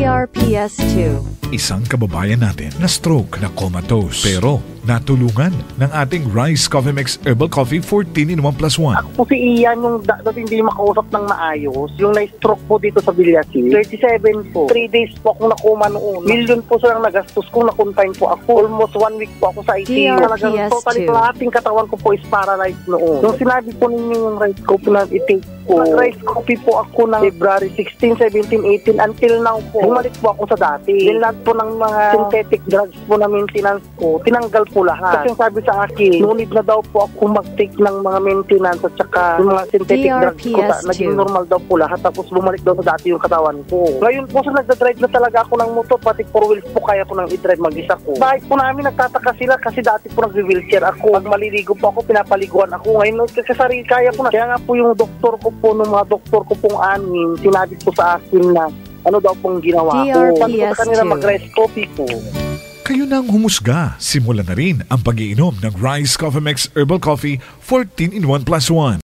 DRPS2. Isang kababayan natin na stroke na comatose pero natulungan ng ating Rice Coffee Mix Herbal Coffee 14 in 1 plus 1. Ako po si Ian, yung dati hindi makausap ng maayos. Yung na-stroke po dito sa Villasin. 37 po. 3 days po akong nakuma noon. Million po silang nagastos kung na-confine po ako. Almost 1 week po ako sa ICU. Talagang totally lahating katawan ko po is paralyzed noon. Yung sinabi po ninyo yung rice coffee na i-take po. Nag-rice coffee po ako ng February 16, 17, 18 until now po. Bumalik po ako sa dati. Yung lahat po ng mga synthetic drugs po na maintenance ko, tinanggal po lahat. Kasi sabi sa akin, no need na daw po ako mag-take ng mga maintenance at saka yung mga synthetic drugs ko. Naging normal daw po lahat. Tapos bumalik daw sa dati yung katawan ko. Ngayon po sa nagdadrive na talaga ako ng motor, pati 4 wheels po kaya ko nang i-drive mag-isa ko. Bakit po namin nagtataka sila kasi dati po nag-wheelchair ako. Pag maliligo po ako, pinapaliguan ako. Ngayon kasi sarili kaya ko na. Kaya nga po yung doktor ko po, ng mga doktor ko pong anim, sinabi po sa akin na ano daw pong ginawa ko. Sabi ko sa kanila mag-rice coffee po. Kayo nang humusga. Simulan na rin ang pag-iinom ng Rice Coffee Mix Herbal Coffee 14 in 1 plus 1.